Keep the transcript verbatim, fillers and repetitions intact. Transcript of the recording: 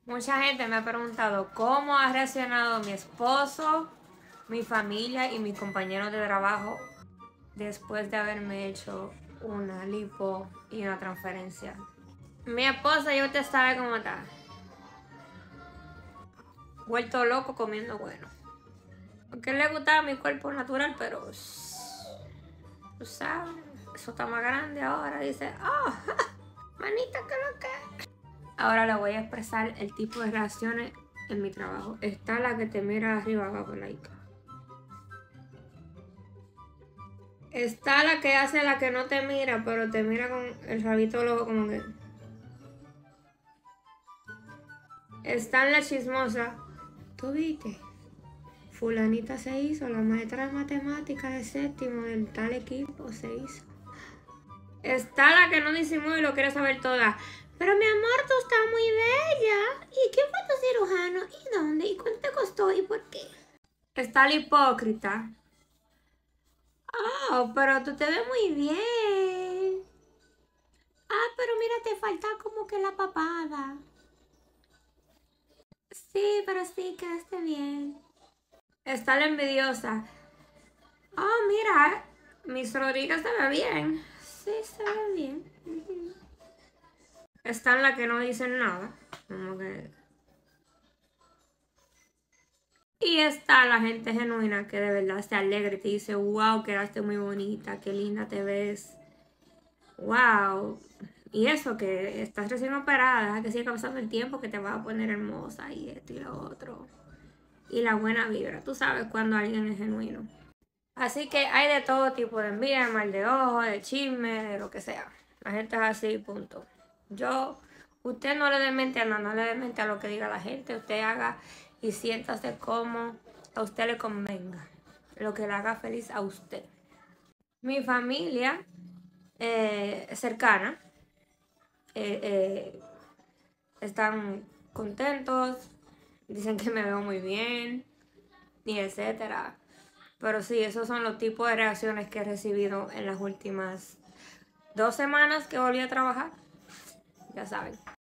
Mucha gente me ha preguntado cómo ha reaccionado mi esposo, mi familia y mis compañeros de trabajo después de haberme hecho una lipo y una transferencia. Mi esposa ya usted sabe cómo está. Vuelto loco comiendo bueno. Porque le gustaba mi cuerpo natural, pero tú sabes, eso está más grande ahora. Dice, oh, manita, ¿qué lo que? Ahora le voy a expresar el tipo de reacciones en mi trabajo. Está la que te mira arriba abajo, like. Está la que hace la que no te mira, pero te mira con el rabito del ojo como que. Está la chismosa. ¿Tú viste? Fulanita se hizo, la maestra de matemáticas de séptimo del tal equipo se hizo. Está la que no disimula y lo quiere saber toda. Pero mi amor, tú estás muy bella. ¿Y quién fue tu cirujano? ¿Y dónde? ¿Y cuánto te costó? ¿Y por qué? Está la hipócrita. Oh, pero tú te ves muy bien. Ah, pero mira, te falta como que la papada. Sí, pero sí, quedaste bien. Está la envidiosa. Oh, mira, Miss Rodríguez se ve bien. Sí, se ve bien. Uh-huh. Están las que no dicen nada. Como que. Y está la gente genuina que de verdad se alegra y te dice, wow, quedaste muy bonita, qué linda te ves. Wow. Y eso, que estás recién operada, que sigue pasando el tiempo, que te vas a poner hermosa y esto y lo otro. Y la buena vibra. Tú sabes cuando alguien es genuino. Así que hay de todo tipo de envidia, de mal de ojo, de chisme, de lo que sea. La gente es así, punto. Yo, usted no le dé mente a nada, no le dé mente a lo que diga la gente. Usted haga y siéntase como a usted le convenga. Lo que le haga feliz a usted. Mi familia eh, cercana eh, eh, están contentos, dicen que me veo muy bien, y etcétera. Pero sí, esos son los tipos de reacciones que he recibido en las últimas dos semanas que volví a trabajar. Ya saben.